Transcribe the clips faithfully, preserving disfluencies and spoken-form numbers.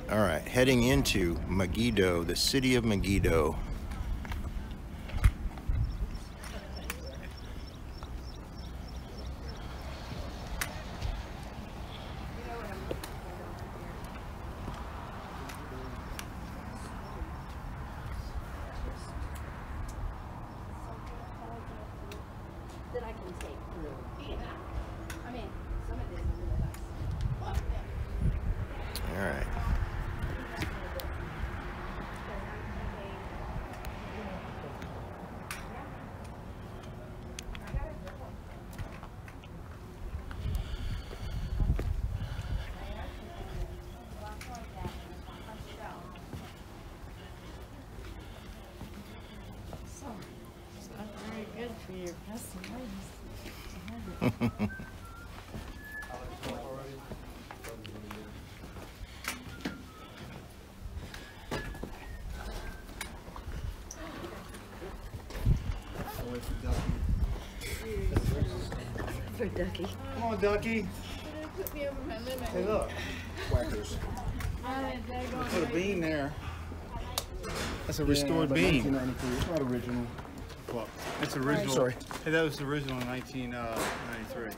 All right, heading into Megiddo, the city of Megiddo. That I can take through. Yeah. I mean, some of this is really nice. All right. It's not very good for your customers. For Ducky. Come on, Ducky. Put me over my limit. Hey, look. Whackers. Put a bean there. That's a restored yeah, bean. nineteen ninety-three. It's not original. Well, it's original. Sorry. Hey, that was the original in nineteen ninety-three.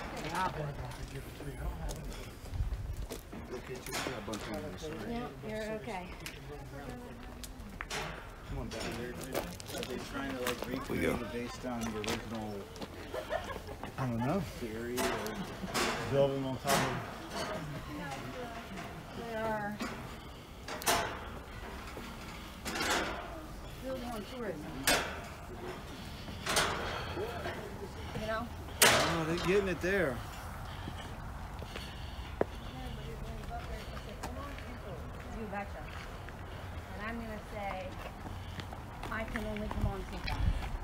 Yeah, you're okay. Come on, Daddy. They're, are they trying to like recreate go. it based on the original I don't know. theory or building on top of? They are building on tourism. You know? Oh, they're getting it there. You betcha. And I'm going to say, I can only come on sometimes.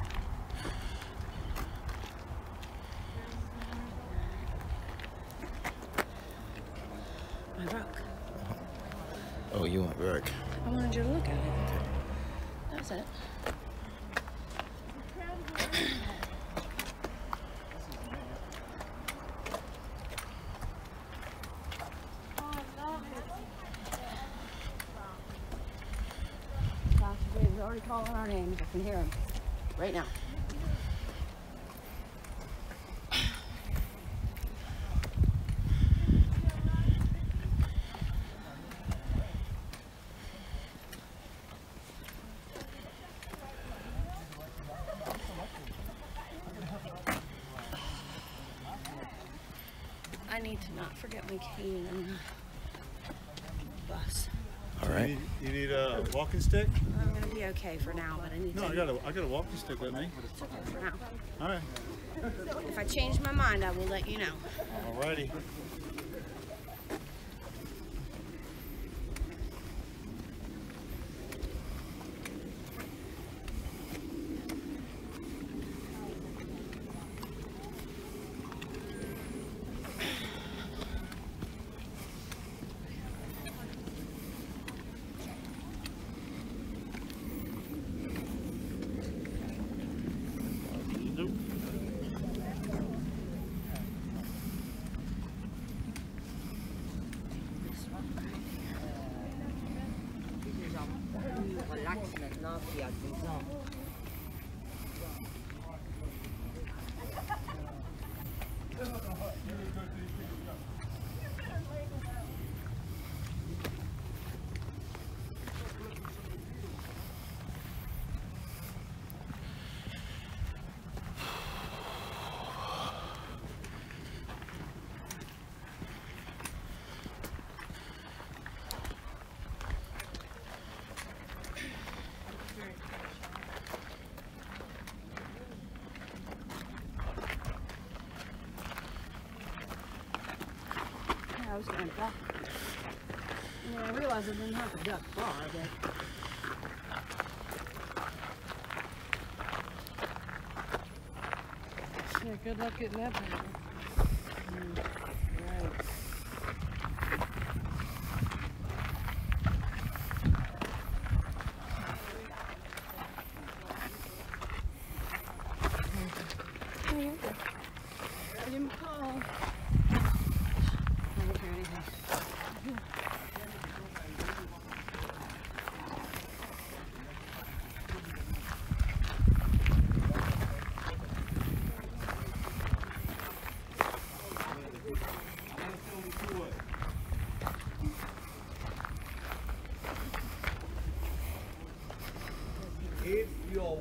My rock. Oh, you went back. I wanted you to look at it. That's it. Pastor Dave's already calling our names. I can hear him right now. I need to not forget my cane and the bus. All right. You need, you need a walking stick? I'm gonna be okay for now, but I need No, to. I got a, I got a walking stick with me. It's okay for now. All right. If I change my mind, I will let you know. Alrighty. I was going to duck. I mean, I realized I didn't have to duck far, but... Yeah, good luck getting that back. Mm, right. I didn't call. I didn't hear anything.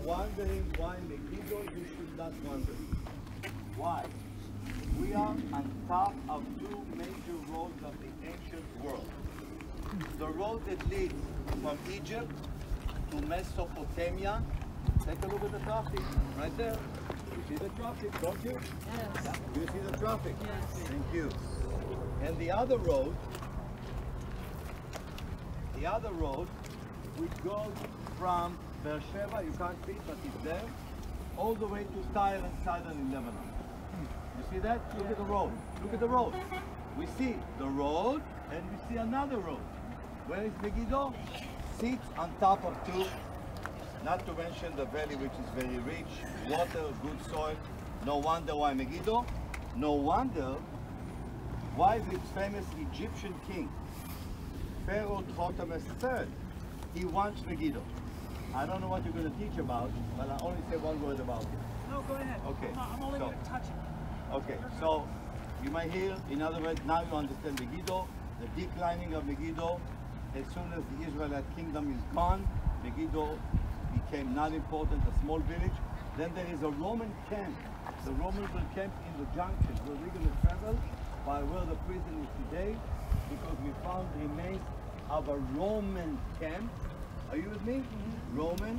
wondering why Megiddo, you should not wonder. Why? We are on top of two major roads of the ancient world. The road that leads from Egypt to Mesopotamia. Take a look at the traffic right there. You see the traffic, don't you? Yes. You see the traffic? Yes. Thank you. And the other road, the other road, which goes from Beersheba, you can't see it, but it's there, all the way to Tyre and Sidon in Lebanon. You see that? Look at the road. Look at the road. We see the road and we see another road. Where is Megiddo? Sits on top of two, not to mention the valley, which is very rich, water, good soil. No wonder why Megiddo. No wonder why this famous Egyptian king, Pharaoh Thutmose the third, he wants Megiddo. I don't know what you're going to teach about, but I'll only say one word about it. No, go ahead. Okay. No, I'm only so, going to touch it. Okay, so you might hear, in other words, now you understand Megiddo, the declining of Megiddo. As soon as the Israelite kingdom is gone, Megiddo became not important, a small village. Then there is a Roman camp. The Romans will camp in the junction where we're going to travel by where the prison is today, because we found remains of a Roman camp. Are you with me? Mm-hmm. Roman.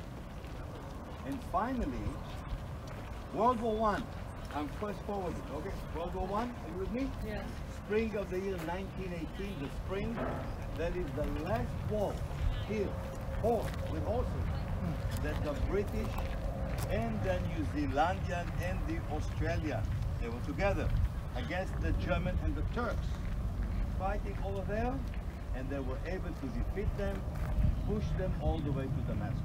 And finally, World War One. I'm first forward. Okay, World War One. Are you with me? Yes. Spring of the year nineteen eighteen. The spring. That is the last war here, horse with horses, that the British and the New Zealandian and the Australian, they were together against the German and the Turks, fighting over there, and they were able to defeat them, push them all the way to Damascus.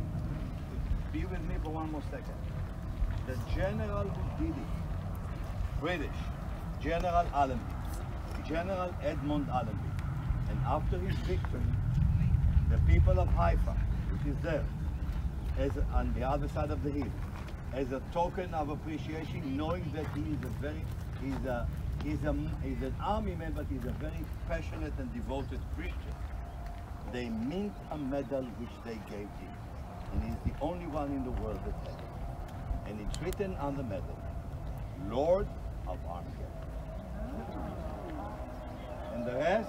Be with me for one more second. The general who did it, British, General Allenby, General Edmund Allenby, and after his victory, the people of Haifa, which is there, as on the other side of the hill, as a token of appreciation, knowing that he is a very, he's a, he's a, he's an army man, but he's a very passionate and devoted Christian. They mint a medal which they gave him, and he's the only one in the world that has it. And it's written on the medal, Lord of Armageddon. And the rest.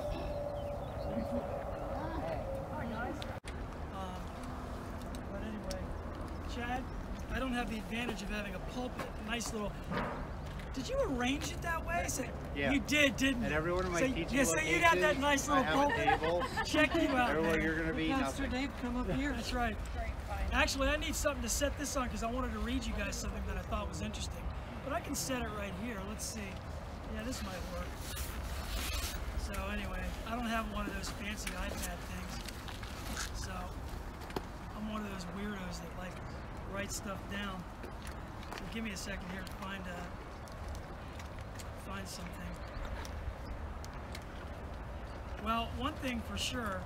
Hi, guys. Um, but anyway, Chad, I don't have the advantage of having a pulpit. Nice little... Did you arrange it that way? So, Yeah. You did, didn't you? At every one of my so, teaching yeah, so you got that locations, nice I little have a pulpit. table. Check you out, Everywhere man. you're going to be, Pastor nothing. Dave, come up here. That's right. Actually, I need something to set this on because I wanted to read you guys something that I thought was interesting. But I can set it right here. Let's see. Yeah, this might work. So anyway, I don't have one of those fancy iPad things. So I'm one of those weirdos that like write stuff down. So give me a second here to find uh, find something. Well, one thing for sure,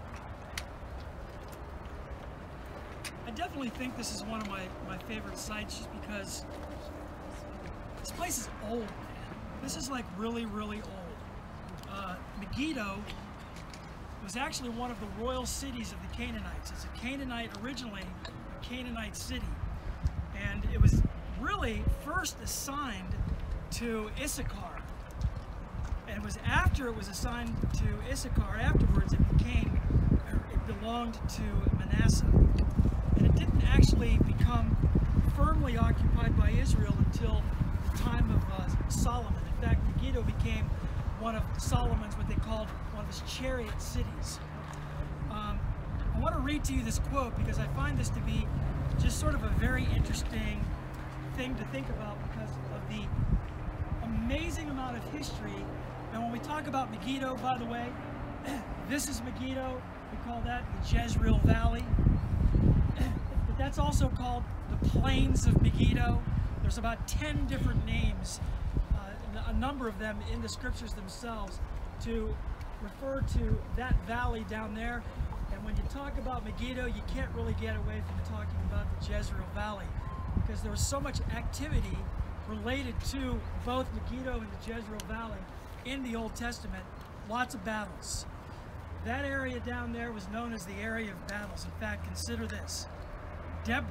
I definitely think this is one of my, my favorite sites just because this place is old, man. This is like really, really old. Uh, Megiddo was actually one of the royal cities of the Canaanites. It's a Canaanite, originally a Canaanite city. And it was really first assigned to Issachar. And it was after it was assigned to Issachar, afterwards it became, or it belonged to Manassas. And it didn't actually become firmly occupied by Israel until the time of uh, Solomon. In fact, Megiddo became one of Solomon's, what they called one of his chariot cities. Um, I want to read to you this quote because I find this to be just sort of a very interesting thing to think about because of the amazing amount of history. And when we talk about Megiddo, by the way, this is Megiddo. We call that the Jezreel Valley. But that's also called the Plains of Megiddo. There's about ten different names, uh, a number of them in the scriptures themselves, to refer to that valley down there. And when you talk about Megiddo, you can't really get away from talking about the Jezreel Valley because there was so much activity related to both Megiddo and the Jezreel Valley in the Old Testament. Lots of battles. That area down there was known as the area of battles. In fact, consider this. Deborah,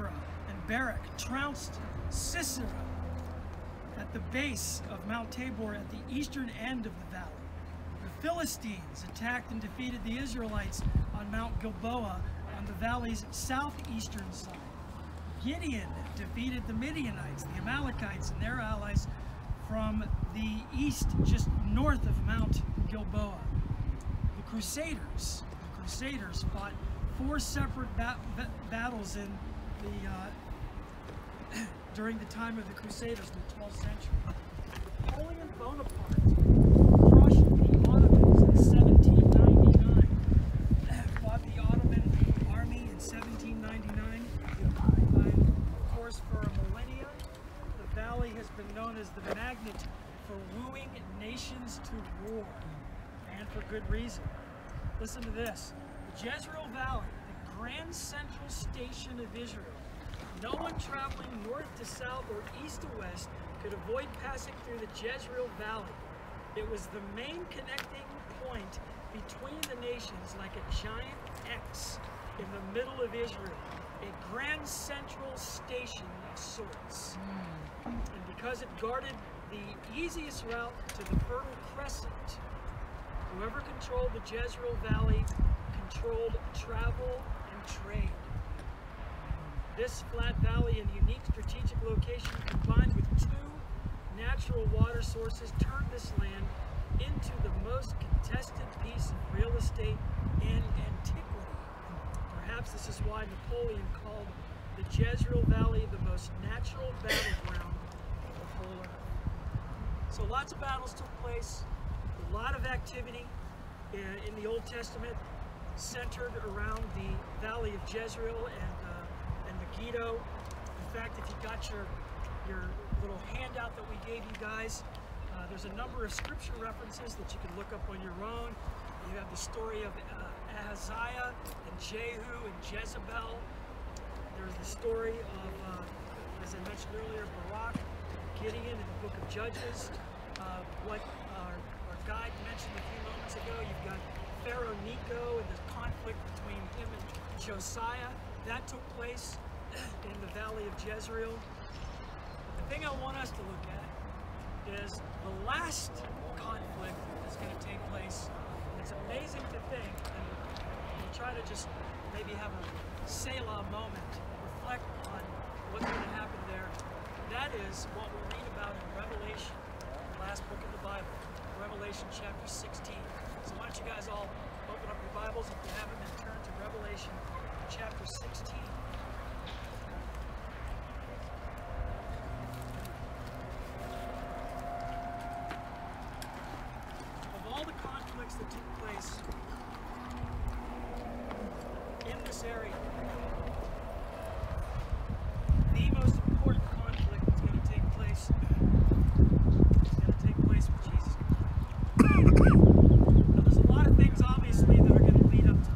and Barak trounced Sisera at the base of Mount Tabor at the eastern end of the valley. The Philistines attacked and defeated the Israelites on Mount Gilboa on the valley's southeastern side. Gideon defeated the Midianites, the Amalekites, and their allies from the east, just north of Mount Gilboa. The Crusaders, the Crusaders fought four separate ba ba battles in the uh, during the time of the Crusaders in the twelfth century. Napoleon Bonaparte crushed the Ottomans in seventeen ninety-nine. Fought the Ottoman army in seventeen ninety-nine. And of course, for a millennia, the valley has been known as the magnet for wooing nations to war, and for good reason. Listen to this. The Jezreel Valley, the grand central station of Israel. No one traveling north to south or east to west could avoid passing through the Jezreel Valley. It was the main connecting point between the nations, like a giant X in the middle of Israel, a grand central station of sorts. Mm. And because it guarded the easiest route to the Fertile Crescent, whoever controlled the Jezreel Valley controlled travel and trade. This flat valley and unique strategic location, combined with two natural water sources, turned this land into the most contested piece of real estate in antiquity. Perhaps this is why Napoleon called the Jezreel Valley the most natural battleground of the whole earth. So lots of battles took place, a lot of activity in, in the Old Testament centered around the Valley of Jezreel and uh, Megiddo. In fact, if you got your your little handout that we gave you guys, uh, there's a number of scripture references that you can look up on your own. You have the story of uh, Ahaziah and Jehu and Jezebel. There's the story of, uh, as I mentioned earlier, Barak, Gideon in the book of Judges. Uh, what our, our guide mentioned a few moments ago, you've got Pharaoh Necho and the conflict between him and Josiah. That took place in the Valley of Jezreel. The thing I want us to look at is the last conflict that's going to take place. And it's amazing to think, and we'll try to just maybe have a Selah moment, reflect on what's going to happen there. That is what we read about in Revelation, the last book of the Bible, Revelation chapter sixteen. So why don't you guys all open up your Bibles, if you haven't, and turn to Revelation chapter sixteen. Of all the conflicts that took place in this area, the most important conflict that's going to take place is going to take place with Jesus Christ. Now, there's a lot of things, obviously, that are going to lead up to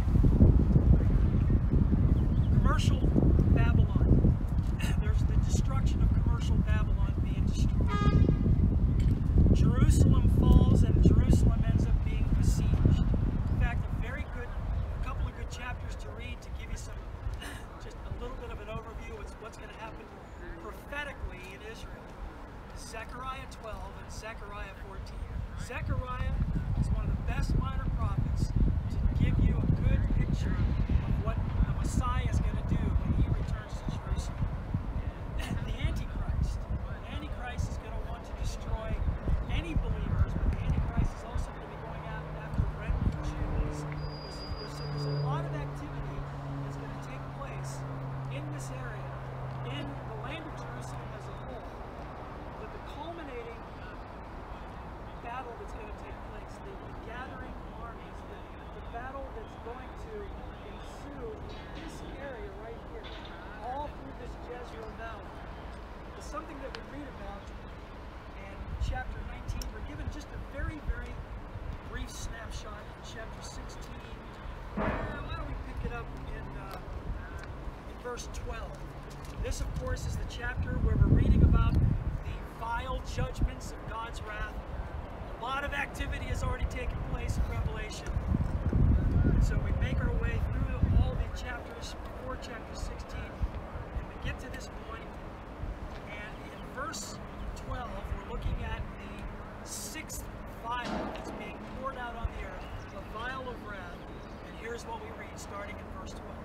that. Commercial Babylon. There's the destruction of commercial Babylon being destroyed. Jerusalem falls and Jerusalem ends up being besieged. In fact, a very good, a couple of good chapters to read to give you some, just a little bit of an overview of what's going to happen prophetically in Israel. Zechariah twelve and Zechariah fourteen. Zechariah is one of the best minor prophets to give you a good picture of what the Messiah is going to do when he returns to Jerusalem. The Antichrist. The Antichrist is going to want to destroy any believers, but the Antichrist is also going to be going out after remnant Jews. There's, there's, there's a lot of activity that's going to take place in this area, in the land of Jerusalem as a whole. But the culminating battle that's going to take place, the, the gathering armies, the, the battle that's going to ensue in this area right here, all through this Jezreel Valley, is something that we read about in chapter nineteen. We're given just a very, very brief snapshot in chapter sixteen. Uh, why don't we pick it up in, uh, in verse twelve? This, of course, is the chapter where we're reading about the vile judgments of God's wrath. A lot of activity has already taken place in Revelation. And so we make our way through all the chapters before chapter sixteen, and we get to this point, and in verse twelve, we're looking at the sixth vial that's being poured out on the earth, a vial of wrath. And here's what we read, starting in verse twelve.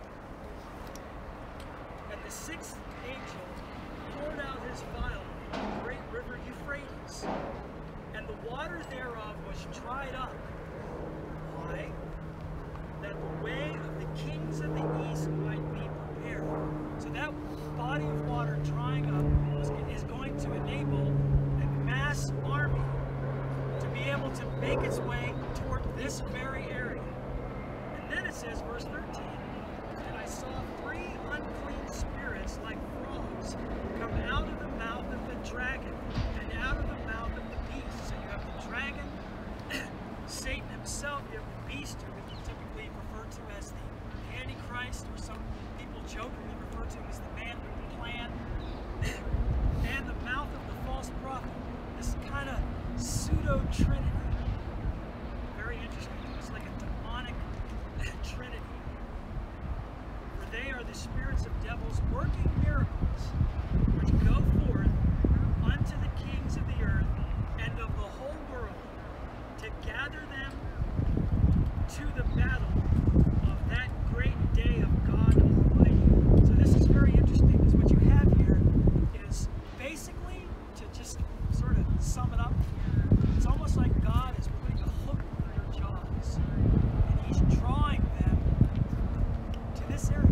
And the sixth angel poured out his vial on the great river Euphrates, and the water thereof was dried up. Why? That the way of the kings of the east might be prepared. So that body of water drying up is going to enable a mass army to be able to make its way toward this very area. And then it says, verse thirteen, and I saw three unclean spirits like frogs come out of the mouth of the dragon and out of the mouth of the beast. So you have the dragon, Satan himself, you have the beast, who we typically refer to as the Antichrist, or some people jokingly refer to as the man with the plan, and the mouth of the false prophet. This kind of pseudo-trinity. Very interesting. It's like a demonic trinity. For they are the spirits of devils working miracles, which go forth unto the kings of the earth and of the whole world, to gather them to the battle of that great day of God Almighty. So this is very interesting, because what you have here is basically, to just sort of sum it up, it's almost like God is putting a hook through their jaws, and he's drawing them to this area.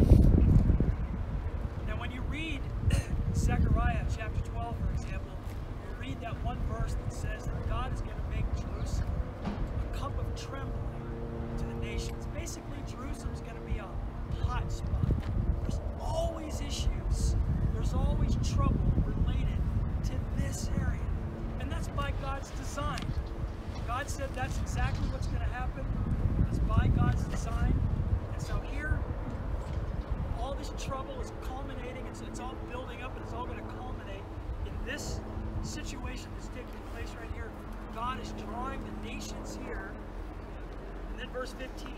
Now when you read Zechariah chapter twelve, for example, you read that one verse that says that God is going to make Jerusalem a cup of trembling to the nations. Basically, Jerusalem's going to be a hot spot. There's always issues. There's always trouble related to this area. And that's by God's design. God said that's exactly what's going to happen. It's by God's design. And so here, all this trouble is culminating. It's, it's all building up, and it's all going to culminate in this situation that's taking place right here. God is drawing the nations here. And then verse fifteen.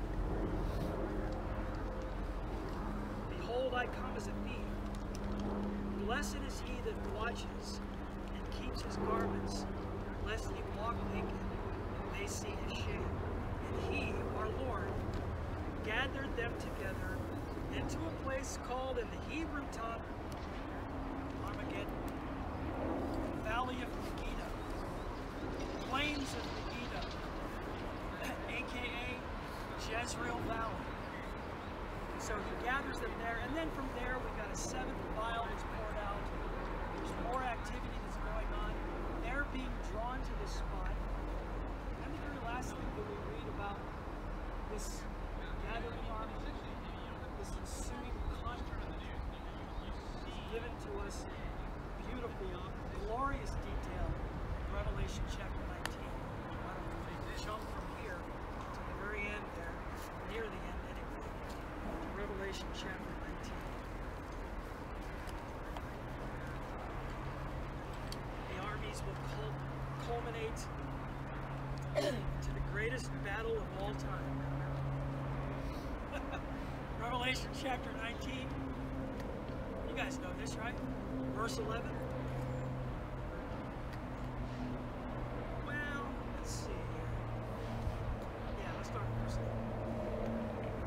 Behold, I come as a thief. Blessed is he that watches and keeps his garments, lest he walk naked and they see his shame. And he, our Lord, gathered them together into a place called in the Hebrew tongue Armageddon, Valley of Megiddo, Plains of Megiddo, aka Jezreel Valley. So he gathers them there, and then from there we've got a seventh vial that's poured out. There's more activity that's going on. They're being drawn to this spot. And the very last thing that we read about this gathering army, this ensuing conflict, is given to us in beautiful, glorious detail in Revelation chapter nineteen. Why don't we jump from here to the very end there, near the end anyway, to Revelation chapter nineteen. The armies will cul culminate to the greatest battle of all time. Revelation chapter nineteen. You guys know this, right? Verse eleven. Well, let's see here. Yeah, let's start with verse eleven.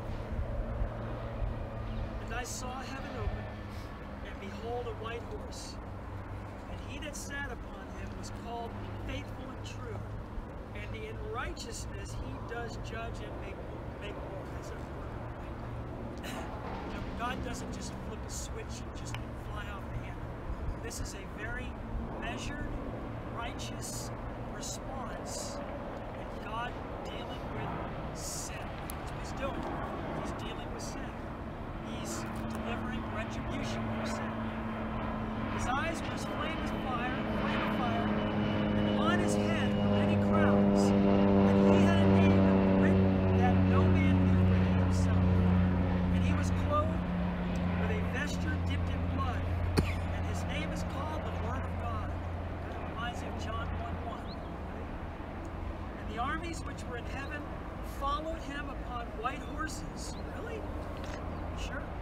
And I saw heaven open, and behold, a white horse. And he that sat upon him was called Faithful and True. And in righteousness he does judge and make, make war. That's a word. You know, God doesn't just flip a switch and just fly off the handle. This is a very measured, righteous response. And God dealing with sin. That's what he's doing. He's dealing with sin. He's delivering retribution for sin. His eyes were as flame as fire, flame of fire, and on his head were many crowns, and he had a name written that no man knew but he himself. And he was clothed with a vesture dipped in blood, and his name is called the Word of God. That reminds me of John one one. And the armies which were in heaven followed him upon white horses. Really? Sure, white horses.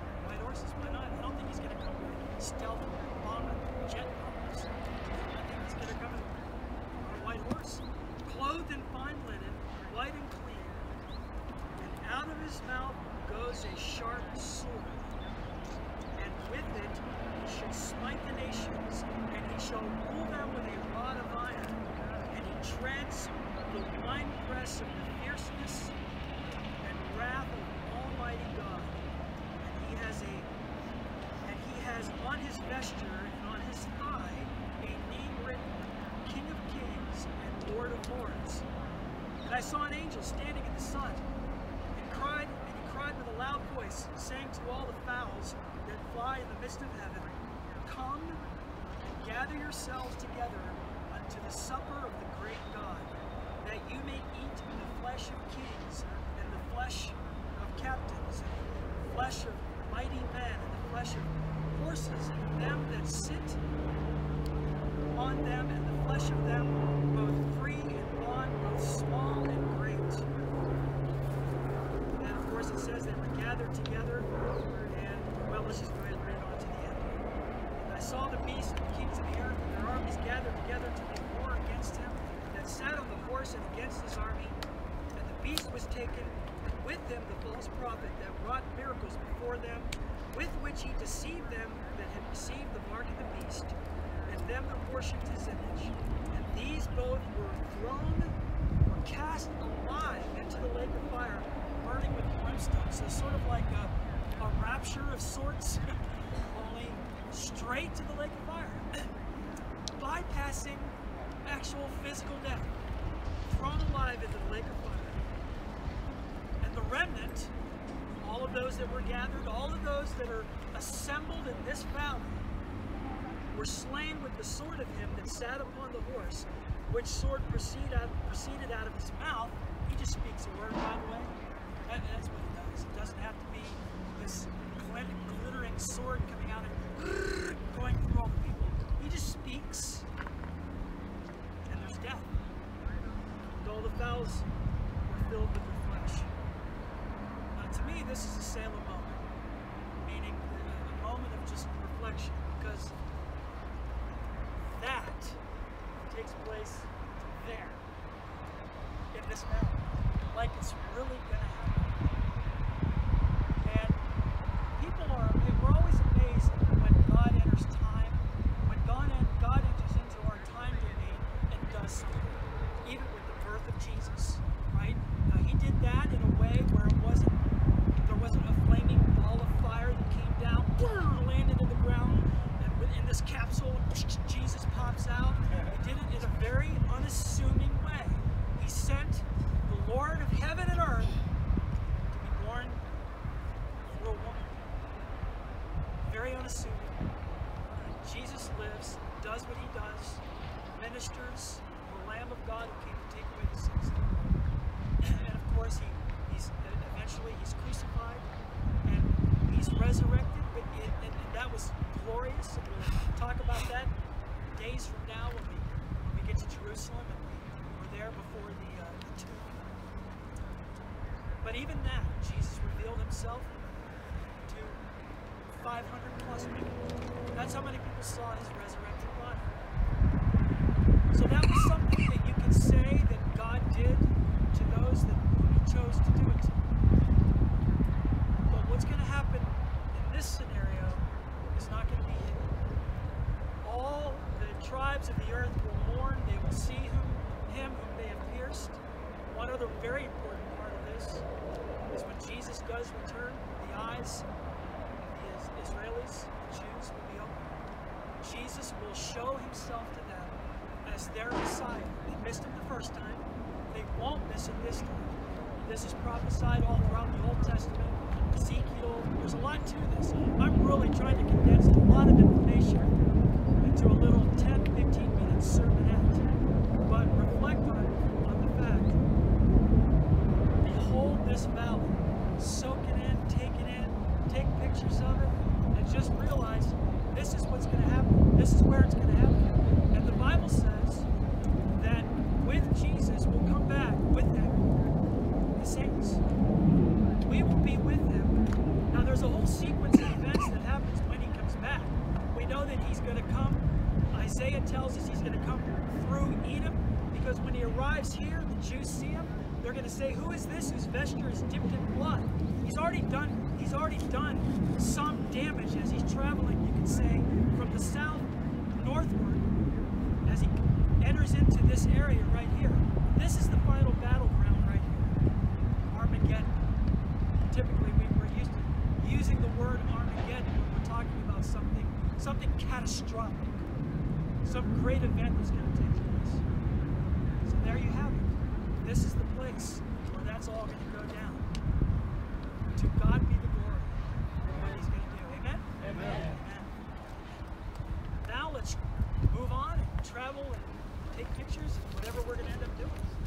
horses. Why not? I don't think he's going to come with stealth bomber jet bombers. I think he's going to come on a white horse, clothed in fine linen, white and clean. And out of his mouth goes a sharp sword. And with it he should smite the nations, and he shall rule them with a rod of iron. And he treads the winepress of the fierceness and wrath of Almighty God. And he has a and he has on his vesture and on his thigh a name written, King of Kings and Lord of Lords. And I saw an angel standing in the sun, and cried, and he cried with a loud voice, saying to all the fowls that fly in the midst of heaven, Come and gather yourselves together unto the supper of the great God, that you may eat the flesh of kings, and the flesh of captains, and the flesh of mighty men, and the flesh of horses, and them that sit on them, and the flesh of them, both free and bond, both small and great. And of course it says they were gathered together, and, well, let's just go ahead and read on to the end here. And I saw the beast and the kings of the earth, and their armies gathered together to make war against him that sat on the horse and against his army. And the beast was taken, and with him the false prophet that wrought miracles before them, with which he deceived them that had received the mark of the beast, and them that worshipped his image. And these both were thrown, were cast alive into the lake of fire, burning with brimstone. So sort of like a, a rapture of sorts, only straight to the lake of fire, bypassing actual physical death, thrown alive into the lake of fire. And the remnant, all of those that were gathered, all of those that are assembled in this valley, were slain with the sword of him that sat upon the horse, which sword proceed out, proceeded out of his mouth. He just speaks a word, by the way. That, that's what he does. It doesn't have to be this glittering sword coming out and going through all the people. He just speaks, and there's death. And all the fowls were filled with their flesh. Now, to me, this is a Salem moment, meaning a, a moment of just reflection, because that takes place there, in this mountain, like it's really going to happen. And people are, we're always amazed when God enters time, when God, God enters into our time domain and does something, even with the birth of Jesus, right? Uh, he did that in a way where it wasn't, there wasn't a flaming ball of fire that came down, landed in the ground, and in this capsule, Jesus pops out. He did it in a very unassuming way. He sent the Lord of heaven and earth to be born through a woman. Very unassuming. Jesus lives, does what he does, ministers, the Lamb of God who came to take away the sins of the world. And of course, he, he's eventually he's crucified and he's resurrected. But it, and, and that was glorious. And we'll talk about that days from now when we when we get to Jerusalem and we, we're there before the, uh, the tomb. But even now, Jesus revealed himself to five hundred plus people. That's how many people saw his resurrected body. So that was something that you could say that God did to those that he chose to do it to. But what's going to happen in this scenario is not going to be hidden. All the tribes of the earth will mourn. They will see whom, him whom they have pierced. One other very important part of this is when Jesus does return, the eyes of the Israelis, the Jews, will be open. Jesus will show himself to them as their Messiah. They missed him the first time. They won't miss him this time. This is prophesied all throughout the Old Testament. Ezekiel, there's a lot to this. I'm really trying to condense a lot of information into a little ten, fifteen minute sermonette. But reflect on, on the fact, behold this valley, soak it in, take it in, take pictures of it, and just realize this is what's going to happen. This is where it's going to happen. And the Bible says that with Jesus, we'll come back with him, the saints. We will be with him. Now there's a whole sequence of events he's going to come. Isaiah tells us he's going to come through Edom, because when he arrives here, the Jews see him. They're going to say, "Who is this whose vesture is dipped in blood?" He's already done. He's already done some damage as he's traveling. You can say from the south northward as he enters into this area right here. This is the final battleground right here, Armageddon. Typically, we were used to using the word Armageddon when we're talking about something, something catastrophic, some great event that's going to take place. So there you have it. This is the place where that's all going to go down. To God be the glory for what he's going to do. Amen? Amen. Amen. Now let's move on and travel and take pictures and whatever we're going to end up doing.